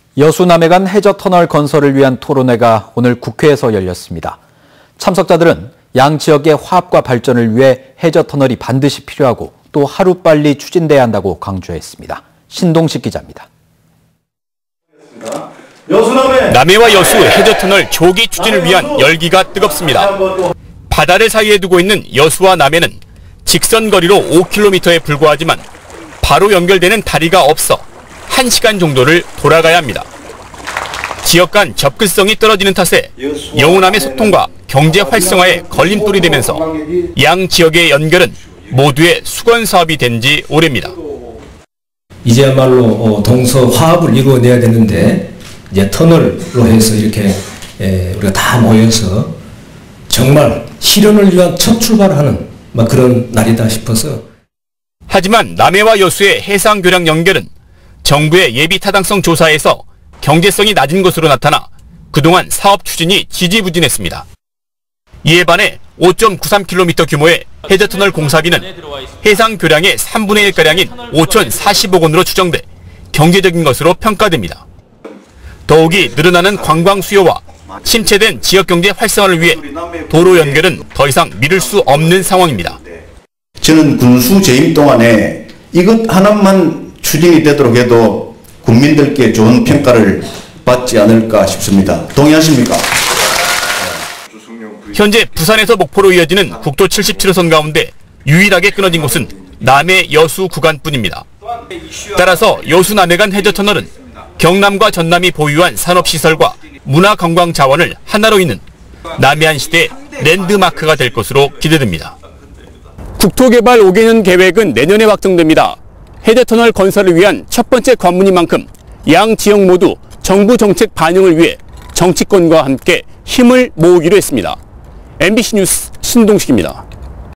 여수남해간 해저터널 건설을 위한 토론회가 오늘 국회에서 열렸습니다. 참석자들은 양 지역의 화합과 발전을 위해 해저터널이 반드시 필요하고 또 하루빨리 추진돼야 한다고 강조했습니다. 신동식 기자입니다. 남해와 여수 해저터널 조기 추진을 위한 열기가 뜨겁습니다. 바다를 사이에 두고 있는 여수와 남해는 직선 거리로 5km에 불과하지만 바로 연결되는 다리가 없어 1시간 정도를 돌아가야 합니다. 지역 간 접근성이 떨어지는 탓에 여우남의 소통과 경제 활성화에 걸림돌이 되면서 양 지역의 연결은 모두의 수건 사업이 된 지 오래입니다. 이제야말로 동서 화합을 이루어내야 되는데 이제 터널로 해서 이렇게 우리가 다 모여서 정말 실현을 위한 첫 출발하는 그런 날이다 싶어서. 하지만 남해와 여수의 해상 교량 연결은 정부의 예비 타당성 조사에서 경제성이 낮은 것으로 나타나 그동안 사업 추진이 지지부진했습니다. 이에 반해 5.93km 규모의 해저터널 공사비는 해상 교량의 3분의 1가량인 5,040억 원으로 추정돼 경제적인 것으로 평가됩니다. 더욱이 늘어나는 관광 수요와 침체된 지역경제 활성화를 위해 도로 연결은 더 이상 미룰 수 없는 상황입니다. 저는 군수 재임 동안에 이것 하나만 추진이 되도록 해도 국민들께 좋은 평가를 받지 않을까 싶습니다. 동의하십니까? 현재 부산에서 목포로 이어지는 국도 77호선 가운데 유일하게 끊어진 곳은 남해 여수 구간뿐입니다. 따라서 여수 남해 간 해저터널은 경남과 전남이 보유한 산업시설과 문화관광 자원을 하나로 잇는 남해안 시대의 랜드마크가 될 것으로 기대됩니다. 국토개발 5개년 계획은 내년에 확정됩니다. 해저터널 건설을 위한 첫 번째 관문인 만큼 양 지역 모두 정부 정책 반영을 위해 정치권과 함께 힘을 모으기로 했습니다. MBC 뉴스 신동식입니다.